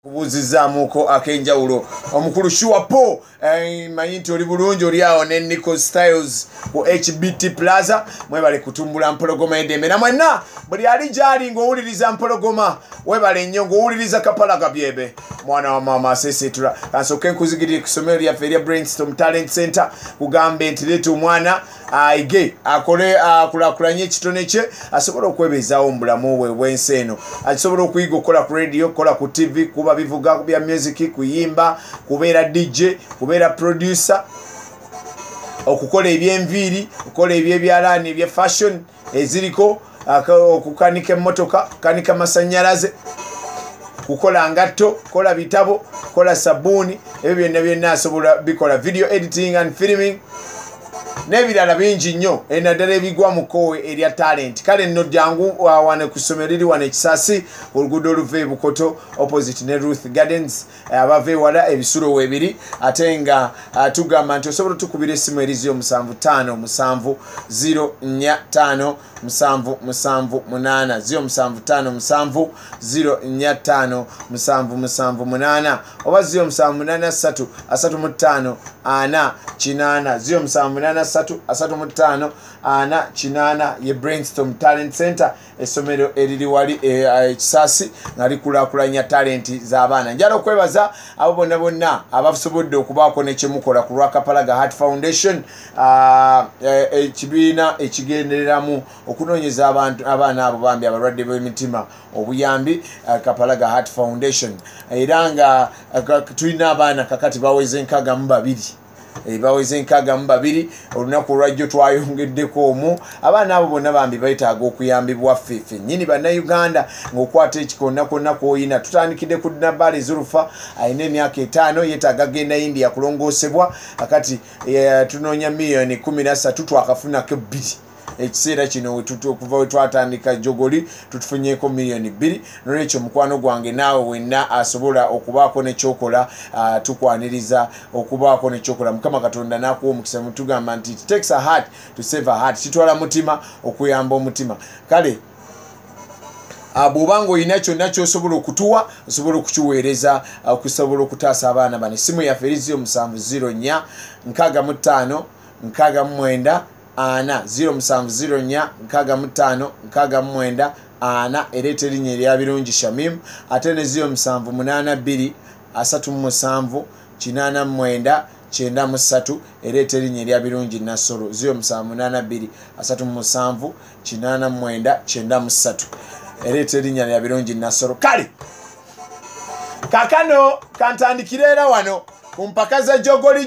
Buzizaamuko akenjawulo omukulu Shuapo mayinti oli bulungi oli awo ne Nico Styles ku HBT Plaza mwebale kutumbula mpologoma edembe na mwenna buli ali jali ng'owuliriza mpologoma webale nnyo ng'owuliriza kapalaga byebe mwana wa mama asesetula kansoke nkuzigirire ku ssomero lyaffe erya Brainstorm Talent Center kugambe nti leeta omwana aige akole akulakulanye ekitone kye asobola okwebezaawo mu bulamu bwe bw'ensi eno asobola okuyiga okukola ku radio okukola ku TV kuba bivuga bya music kuyimba kubeera DJ kubeera producer okukola ebyenviiri okukola ebyebyalaani ebya fashion eziriko okukanika emmotoka kanika masanyalaze kukola ngatto kola bitabo kola sabuni ebyo byonna asobola bikola video editing and filming nebirala bingi nnyo enaddala ebigwa mu kkowe erya talent kale nno jangu wane ku ssomero liri wane Kisasi oluguudo oluva Bukoto opposite ne Ruth Gardens abava ewala ebisulo webiri ate nga tugamba nti osobola tukubira essimu eriziyo 75 045 778 075 045 778 oba 078 35 4 kinana 078 35 ye Brainstorm Talent Center essomero eriri wali Kisasi nga likulakulanya talenti z'abaana njala okwebaza abo bonna abasobodde okubaako nekyemukola ku Rwakapalaga Heart Foundation ekibiina ekigendereramu okunoonyeza abaana abo bambi abalwadde b'emitima obuyambi Kapalaga Heart Foundation era nga tulina abaana kakati baweze 62 baweze 62 olunaku olwajjo twayongeddeko omu abaana abo bonna bambi bayitaaga okuyambibwa ffeffe nnyini bannayuganda ng'okwata ekikonna konna kw'oyina tutandikidde ku Nabali Zulfa ayina emyaka 5 yeetaaga genda India kulongoosebwa akati tunoonya miliyoni 13 twakafunako 2 ekiseera kino kuva wetwatandika jogoli tutufunyeeko miliyoni 2 nolwekyo mukwano gwange naawe wenna asobola okubaako nekyokola tukwaniriza okubaako nekyokola Mukama Katonda n'akuwa omukisa mutugamba nti it takes a heart to save a heart kitwala mutima okuyamba omutima kale bw'obanga olina kyonna ky'osobola okutuwa osobola okukiweereza okusobola okutaasa abaana bano essimu yaffe eriziyo 704 65 69 ana 0704 65 69 ana ereeta erinnya erya birungi Shamim ate ne 0782 37 89 93 ereeta erinnya erya birungi Nasoro 0782 37 89 93 ereeta erinnya erya birungi Nasoro kale kakano kantandikira era wano kumpaka za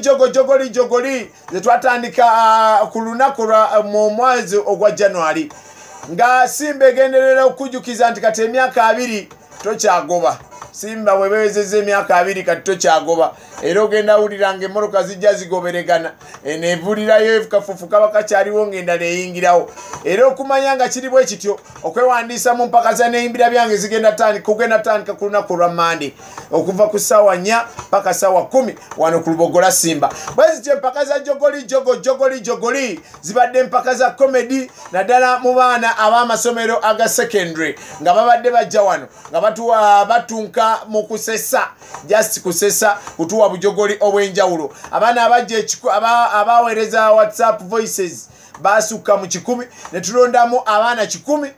jogoli zetwatandika ku lunaku mu mwezi ogwa January nga Simba egenderera okujukiza nti kati emyaka 2 tokyagoba Simba webewezeze emyaka 2 kati tokyagoba era ogenda wuliranga emmoloka zijja zigoberegana enevulirayo efukafufu kaba kakyaliwo ng'endala eyingirawo era okumanya nga kiri bwe kityo okwewandiisa mu mpaka za neyimbira byange kugenda tandika ku lunaku lwa Mande okuva ku ssaawa 4 paka ssaawa 10 wano ku Lubogola Simba bwe zityo empaka za jogoli zibadde empaka za comedy naddala mu baana ab'amasomero aga secondary nga babadde bajja wano nga batunka mu kusesa just kusesa kutuwa bujogoli obwenjawulo abaana abajja abaweereza WhatsApp voices basukka mu 10 ne tulondamu abaana 10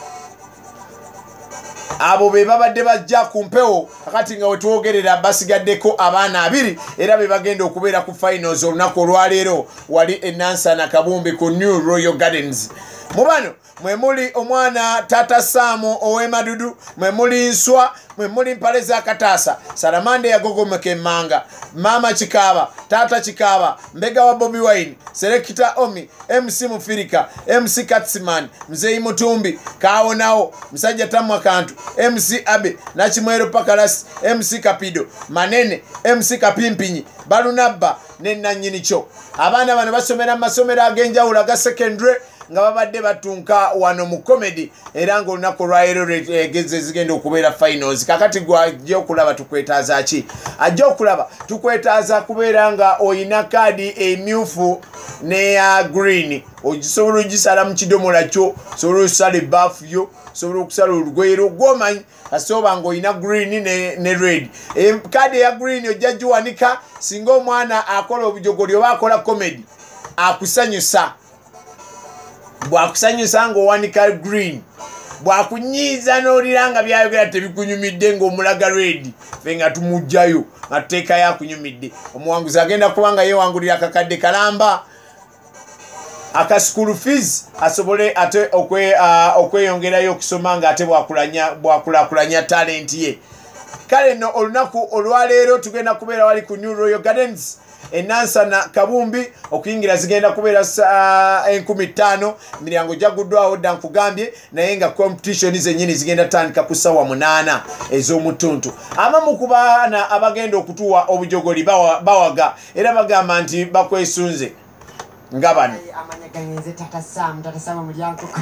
abo be babadde bajja ku mpewo kakati nga wetwogerera basigaddeko abaana 2 era be bagenda okubeera ku finals olunaku olwaleero wali enansana Kabumbi ku New Royal Gardens mu bano mwe muli omwana Tata Samo ow'Emadudu mwe muli Nswa mwe muli Mpale za Kataasa Salamande yagogomeka emmanga Mama Chikaba Tata Chikaba Mbega wa Bobby Wine Selector Omi MC Mufirika MC Katsiman Mzei Mutumbi Kaonao Msajja Tamwa Kantu MC Abe Nachimwero Pakalasi MC Kapido Manene MC Kapimpinyi Balunabba Nena Nyinicho abaana bano basomera amasomero ag'enjawulo aga secondary nga babadde batunka wano mu comedy era ng'olunaku lwaleero egeze zigenda okubeera finals. Kakati gwe ajja okulaba tukwetaaza ki? Ajja okulaba tukwetaaza kubeera nga oyina kaadi emyufu neya green, ogisobola ogisala mu kidomola kyo, osobola okusala ebbaafu yo, osobola okusala olugoye lwo gw'omanyi asoba ng'olina green ne red. Kaadi eya green ojja giwanika singa omwana akola obujogoli oba akola comedy akusanyusa. Bw'akusanyusa ng'owanika green, bw'akunyiiza n'olira nga byayogera tebikunyumidde ng'omulaga red, ffe nga tumugjayo nga tuteekayo akunyumidde, omuwanguzi agenda kuba nga yeewangulira akakadde kalamba aka school fees asobole ate okweyongerayo okusoma nga ate bwakulakulanya talent ye. Kale no olunaku olwaleero tugenda kubeera wali ku New Royal Gardens Nansana Kabumbi, okuyingira zigenda kubeera 15. Miryango jaguddwawo dda nkugambye, naye nga competition zennyini zigenda tandika ku ssaawa 8 ez'omutuntu. Abamu ku baana abagenda okutuwa obujogoli bawaga era bagamba nti bakwesunze nga bano. Amanyaganyenze Tata Sam omulyankoko.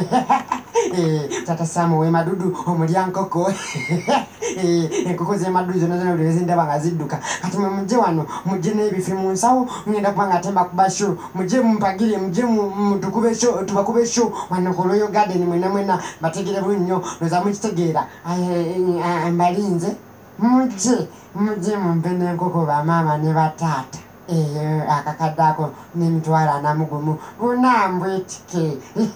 Tata Sam we madudu omulyankoko. Enkoko ze madudu zonna ezindaba nga zidduka. Kati muje wano muje n'ebifi mu nsawo ngenda kuba nga temba kubasho. Muje mumpagire muje mutukube sho tubakube sho wano ku Royal Garden mwena bategere bunnyo noza mukitegeera. Mbalinze muje mumpe n'enkoko bamama ne batata. Akakadako n'emitwalo 40 bunambwetike.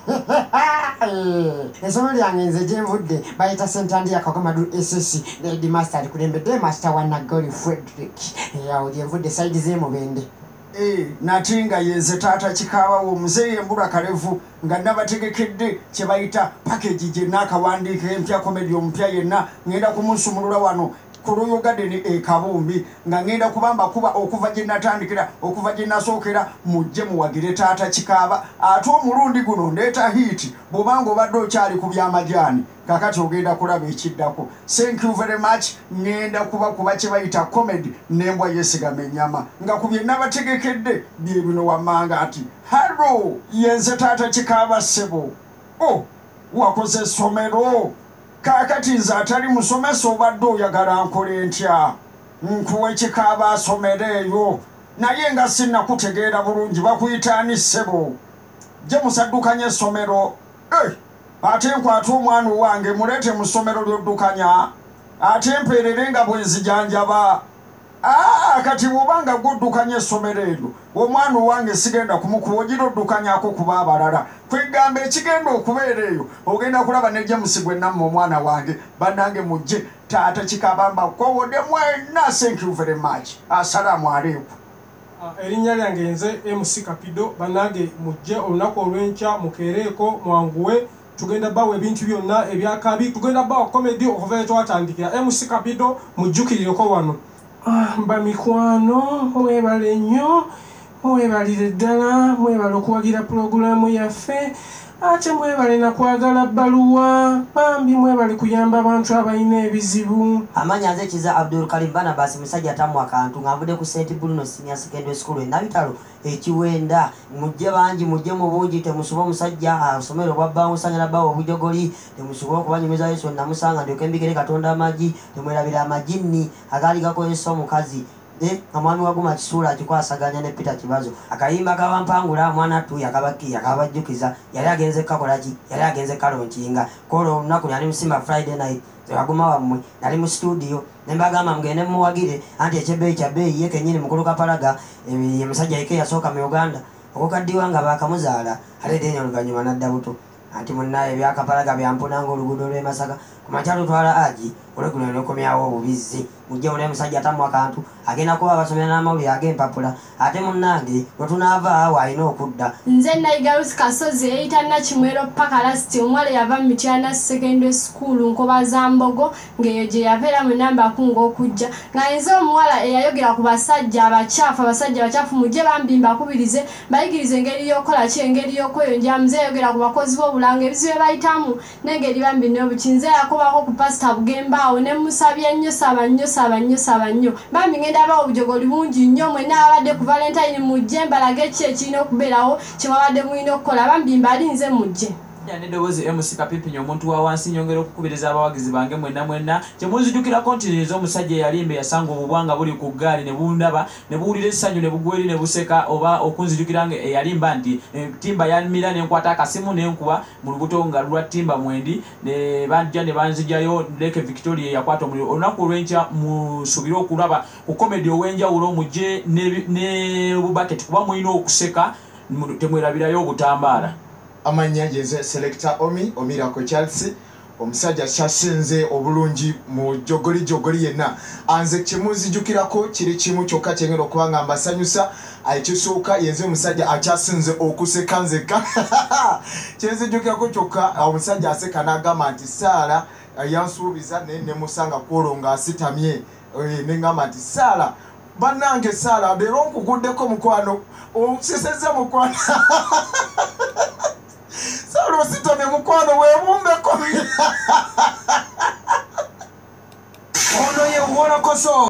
Essomo lyange nze gye nvudde bayita Sentandi Kakomadu SSC Lady Master alikulembedde Master wa Nagoli Frederick. Yawo gye nvudde side z'emubende. Natinga yeze Tata Chikawa omuzeeye Mbura Kalevu nga nabategekedde kye bayita package gye nakawandiika empya comedy omupya yenna ngenda kumusumulula wano ku Royal Garden Kabumbi nga ngenda kubamba kuba okuva gye natandikira okuva gye nasookera mujje muwagire Tata Chikaba ate omulundi guno ndeeta hit bw'obanga obadde okyali ku byamajani kakati ogenda kulaba ekiddako. Thank you very much. Ngenda kuba kye bayita comedy n'embwa yesigama ennyama nga ku bye nabategekedde bye bino wammanga ati hallo yenze Tata Chikaba ssebo. Wakoze essomero kakati nze atali musomesa obadde oyagala nkole ntya nkuwe Chikaba asomereeyo naye nga sinnakutegeera bulungi bakuyitaani ssebo gye musaddukanya essomero. Ate nkwata omwana owange muleete mu ssomero ly'oddukanya ate mpeerere nga bwe nzijanjaba. Kati bw'obanga gw'oddukanya essomero eryo omwana owange sigenda kumukuba ogira oddukanyako kuba abalala kwegamba ekigenda okubeera eyo ogenda kulaba ne James gwe nammwe omwana wange bannange mujje Tata Chikaba mbakowodde mwenna. Thank you very much. Assalamu alaikum. Erinnya lyange nze MC Kapido bannange mujje olunaku olw'enkya mukeereeko mwanguwe tugenda bawa ebintu byonna ebyakabi tugenda bawa comedy okuva twatandikira. MC Kapido mujjukirireko wano. Mba mikwano mwebale nnyo mwebalire ddala mwebale okuwagira pulogulaamu yaffe ate mwebale nakwagala bbaluwa bambi mwebale kuyamba abantu abalina ebizibu. Amanya nze Kiza Abdul Karim Barnabas musajja tamu akantu nga nvudde ku St. Bruno Senior Secondary School Nabitalo ekiwenda. Mujje bangi mujje mu bungi temusuba omusajja asomero bwabbawo musanyala bawo obujogoli temusuba okubanyumiza Yesu namusanga ndyoke mbigere Katonda amagi temwerabira amajinni agali gakozesa omukazi amwami waguma kisuula akikwasaganya ne Peter Kibazo akayimba kabampangula mwana tu yakabajjukiza yali agenze kakola ki yali agenze kalonkinga kolo olunaku yali musimba Friday night tewaguma wammwe nali mu studio nembagamba mugende muwagire anti ekyebeeyi kya beeyi ye kennyini mukulu Kapalaga musajja yeke yasooka mu Uganda okukaddiwa nga bakamuzaala ate deni oluvannyuma nadda buto anti munnaye ebyakapalaga byampunanga oluguudo lw'e Masaka ku makya lutwala aji olwegulo n'okomyawo obubizzi mujje mule musajja atamu akantu agenda kuba basomera n'amawulire ag'empapula ate munnange bwe tunaava awo alina okudda. Nze Naigarusi Kasozi eyita Nakimwero paka lasiti omuwala yava mu Mityana Secondary School Nkobaza Mbogo ng'eyo gye yava era mu namba akunga okujja nga nze omuwala eyayogera ku basajja abakyafu mujje bambi mbakubirize bayigirize engeri y'okola ki engeri y'okweyonja muze yayogera ku bakozi b'obulanga ebizibu bye bayitamu n'engeri bambi n'obukinze yakobako ku Pastor Bugemba awo ne musabye nnyo saba nnyo bambi ngenda bawo obujogoli bungi nnyo mwenna abadde ku Valentine mujje mbalage ki ekirina okubeerawo kyemwabadde mulina okukola bambi mbalinze mujje nedowoozi MC Kapipinyo omuntu wa wansi nyongera okukubiriza abawagizi bange mwenna kyemunzijukirako nti omusajja eyalimba yasanga obubwanga buli ku ggaali ne bundaba ne buwulira essanyu ne bugweri ne buseka oba okunzijukira nga eyalimba nti timba yamira nenkwata akasimu nenkuba mu lubuto nga lwa timba mwendi ne banja ne banzijayo Lake Victoria yakwata omuliro olunaku olw'enkya musubire okulaba ku komedi ow'enjawulo mujje ne bubaket kuba mulina okuseka temwerabirayo obutambaala. Amanya yenze selector Omirako Chelsea omusajja kyasinze obulungi mu jogoli yenna anze kimuzijukirako kiri kimu kyokka kyengero kubanga mbasanyusa ayekisooka yenze omusajja akyasinze okuseka nzeka kyenzijukirako kyokka omusajja aseka n'agamba nti Saala yansuubiza ne musanga kwolonga asitamye nengamba nti Saala bannange Saala leero nkuguddeko mukwano osisezza mukwano Saalo sitame mukwano weebumbeko ono ye Wolakoso